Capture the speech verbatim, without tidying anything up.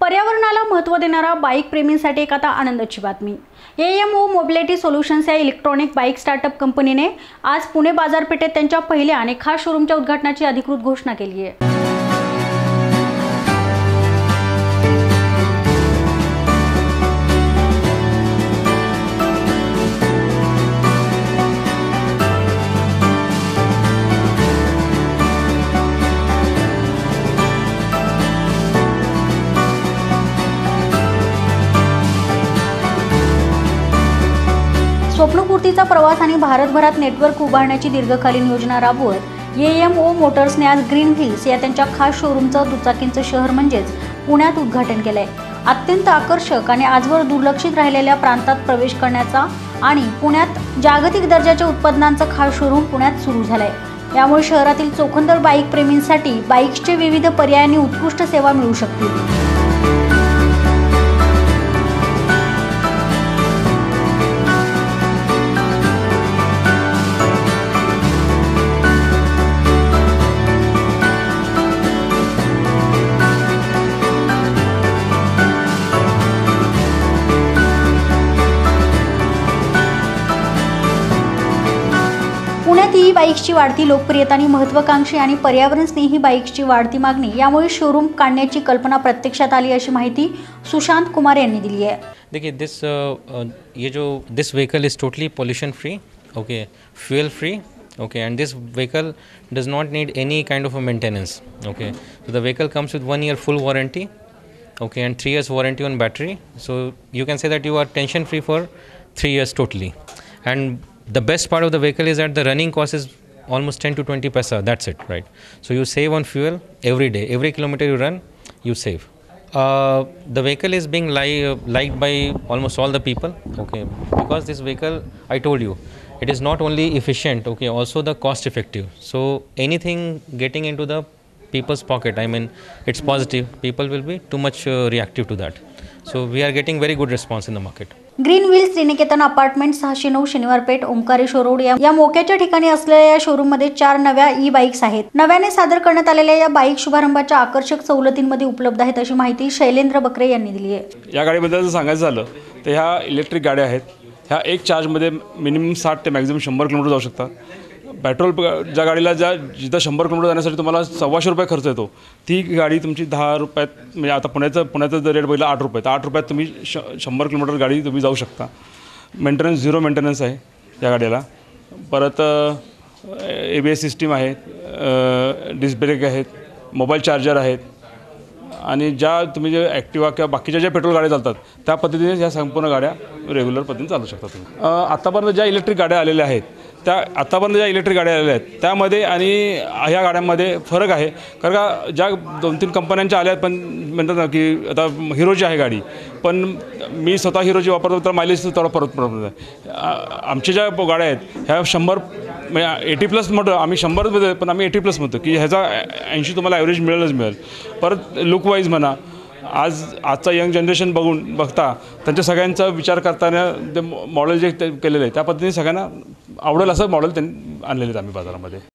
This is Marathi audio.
पर्यावरणाला महत्त्व देणारा बाईक प्रेमींसाठी एक आता आनंदाची बातमी। A M O mobility solutions या इलेक्ट्रॉनिक बाईक स्टार्टअप कंपनीने आज पुणे बाजारपेठेत त्यांच्या पहिल्या आणि खास शोरूमच्या उद्घाटनाची अधिकृत घोषणा केली आहे। स्वप्नपूर्तीचा प्रवास आणि भारतभरात नेटवर्क उभारण्याची दीर्घकालीन योजना राबवत ए एम ओ मोटर्सने आज ग्रीन व्हील्स या त्यांच्या खास शोरूमचं दुचाकींचं शहर म्हणजेच पुण्यात उद्घाटन केलंय। अत्यंत आकर्षक आणि आजवर दुर्लक्षित राहिलेल्या प्रांतात प्रवेश करण्याचा आणि पुण्यात जागतिक दर्जाच्या उत्पादनांचं खास शोरूम पुण्यात सुरू झालंय। यामुळे शहरातील चोखंदळ बाईक प्रेमींसाठी बाईक्सचे विविध पर्यायांनी उत्कृष्ट सेवा मिळू शकतील। पुण्यात ई बाईक्सची वाढती लोकप्रियता आणि महत्त्वाकांक्षी आणि पर्यावरण स्नेही बाईक्सची वाढती मागणी यामुळे शोरूम काढण्याची कल्पना प्रत्यक्षात आली अशी माहिती सुशांत कुमार यांनी दिली आहे। देखिए दिस ये जो this vehicle is totally pollution free, okay, fuel free, okay, and this vehicle does not need any kind of a maintenance, okay, so the vehicle comes with one year full warranty, okay, and three years warranty on battery, so you can say that you are tension free for three years totally. And the best part of the vehicle is that the running cost is almost ten to twenty paisa, that's it, right? So you save on fuel every day, every kilometer you run you save. Uh, the vehicle is being li uh, liked by almost all the people, okay, because this vehicle, I told you, it is not only efficient, okay, also the cost effective. So anything getting into the people's pocket, I mean it's positive, people will be too much uh, reactive to that. So we are getting very good response in the market. Green wheels Triniketan apartment सहाशे नऊ शनिवारपेठ ओंकारेश्वर रोड या मोक्याच्या ठिकाणी असलेल्या या शोरूम मध्ये चार नव्या ई बाईक्स आहेत। नव्याने सादर करण्यात आलेल्या या बाईक शुभारंभाच्या आकर्षक सवलतींमध्ये उपलब्ध आहेत अशी माहिती शैलेंद्र बकरे यांनी दिली आहे। या गाडीबद्दल सांगायचं झालं तर ह्या इलेक्ट्रिक गाड्या आहेत। ह्या एक चार्जमध्ये मिनिमम साठ ते मॅक्झिमम शंभर किलोमीटर जाऊ शकतात। पेट्रोल ज्या गाडीला ज्या जिथं शंभर किलोमीटर जाण्यासाठी तुम्हाला सव्वाशे रुपये खर्च येतो ती गाडी तुमची दहा रुपयात, म्हणजे आता पुण्याचं पुण्याचं जर रेट बघितला आठ रुपये तर आठ रुपयात तुम्ही श शंभर किलोमीटर गाडी तुम्ही जाऊ शकता। मेंटेनन्स झिरो मेंटेनन्स आहे या गाडीला। परत ए बी एस सिस्टीम आहे, डिस्क ब्रेक आहेत, मोबाईल चार्जर आहेत आणि ज्या तुम्ही जे ॲक्टिवा किंवा बाकीच्या ज्या पेट्रोल गाड्या चालतात त्या पद्धतीने ह्या संपूर्ण गाड्या रेग्युलर पद्धतीने चालू शकता तुम्ही। आत्तापर्यंत ज्या इलेक्ट्रिक गाड्या आलेल्या आहेत त्या आत्तापर्यंत ज्या इलेक्ट्रिक गाड्या आलेल्या आहेत त्यामध्ये आणि ह्या गाड्यांमध्ये फरक आहे। कारण का ज्या दोन तीन कंपन्यांच्या आल्या पण म्हणतात ना की आता हिरोची आहे गाडी, पण मी स्वतः हिरोची वापरतो तर मायलेज थोडा परत पडत आहे। आमच्या ज्या गाड्या आहेत ह्या शंभर म्हणजे एटी प्लस म्हणतो आम्ही, शंभरमध्ये पण आम्ही एटी प्लस म्हणतो की ह्याचा ऐंशी तुम्हाला ॲव्हरेज मिळेलच मिळेल। परत लुकवाईज म्हणा, आज आजचा यंग जनरेशन बघून बघता त्यांच्या सगळ्यांचा विचार करताना ते मॉडेल जे केलेलं आहे त्या पद्धतीने सगळ्यांना आवडेल असं मॉडेल त्यांनी आणलेलं आहे आम्ही बाजारामध्ये।